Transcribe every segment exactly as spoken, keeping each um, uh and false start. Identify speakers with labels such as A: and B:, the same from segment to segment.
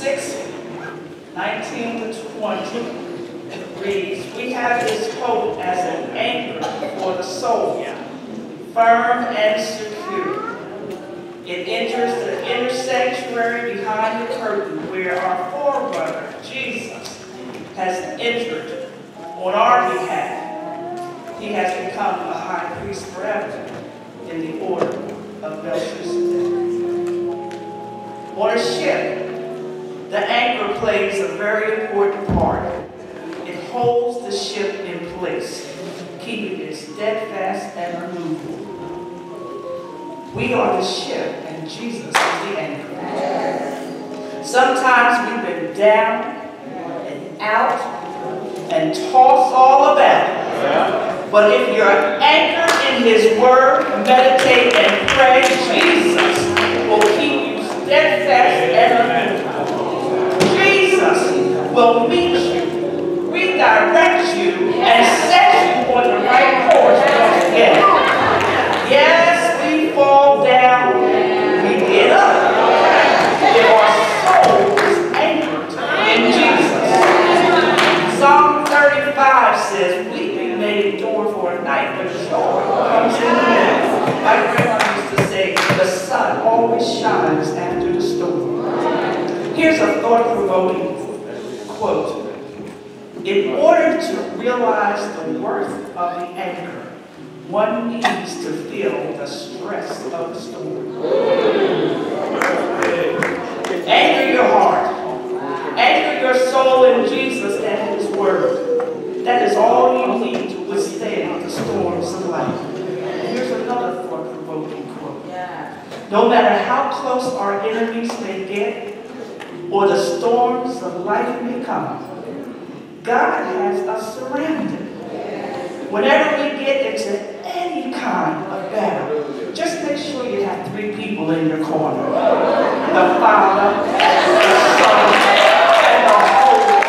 A: six, nineteen to twenty reads, we have this hope as an anchor for the soul, firm and secure. It enters the inner sanctuary behind the curtain where our forerunner, Jesus, has entered on our behalf. He has become a high priest forever in the order of Melchizedek. On a ship, the anchor plays a very important part. It holds the ship in place, keeping it steadfast and unmovable. We are the ship, and Jesus is the anchor. Sometimes we've been down and out and tossed all about. But if you're anchored in His Word, meditate and pray, Jesus will keep you steadfast and unmovable. Jesus will meet you, redirect you, and set you on the right course once again. Yes, we fall down, we get up. If our soul is anchored in Jesus. Psalm thirty-five says, weeping may endure for a night, but joy comes in the morning. My grandma used to say, the sun always shines after the storm. Here's a thought-provoking quote. In order to realize the worth of the anchor, one needs to feel the stress of the storm. Anchor your heart. Anchor your soul in Jesus and His Word. That is all you need to withstand the storms of life. And here's another thought-provoking quote. No matter how close our enemies may get, or the storms of life may come, God has us surrounded. Whenever we get into any kind of battle, just make sure you have three people in your corner. The Father, the Son, and the Holy Ghost.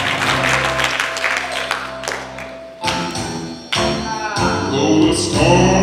B: Storm